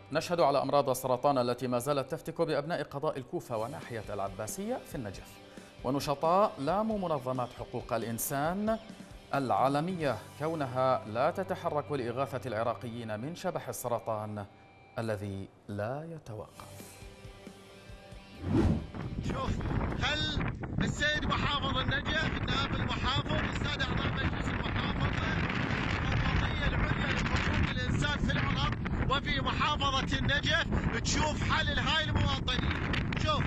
نشهد على أمراض السرطان التي ما زالت تفتك بأبناء قضاء الكوفة وناحية العباسية في النجف، ونشطاء لاموا منظمات حقوق الإنسان العالمية كونها لا تتحرك لإغاثة العراقيين من شبح السرطان الذي لا يتوقف. شوف، هل السيد محافظ النجف، نائب المحافظ، السادة أعضاء مجلس المحافظة، القضية العليا لحقوق الإنسان في العراق وفي محافظة النجف تشوف حل لهاي المواطنين. شوف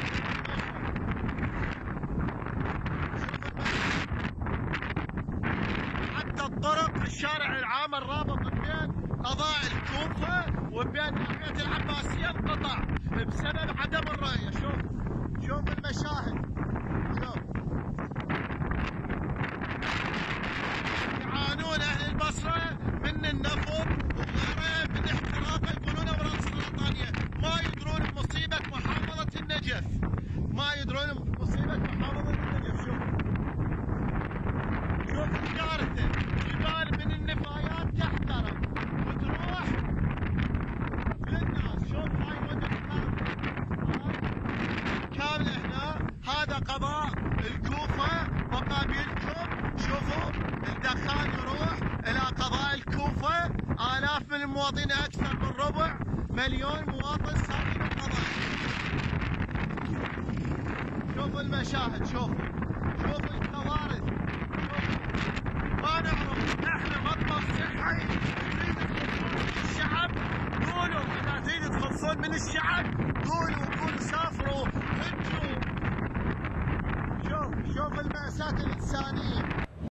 حتى الطرق، الشارع العام الرابط بين قضاء الكوفة وبين ناحية العباسية انقطع بسبب عدم الرؤية. شوف المشاهد، شوف يعانون أهل البصرة من النفط وغيره من احتراق، يقولون أمراض سرطانية، ما يدرون بمصيبة محافظة النجف، ما يدرون بمصيبة محافظة النجف. شوف الكارثة، جبال من النفايات تحترق وتروح للناس. شوف هاي مدن كاملة هنا، هذا قضاء الكوفة وقابلكم. شوفوا الدخان يروح إلى قضاء الكوفة، آلاف من المواطنين، أكثر من ربع مليون مواطن ساكن القضاء. شوفوا المشاهد، شوفوا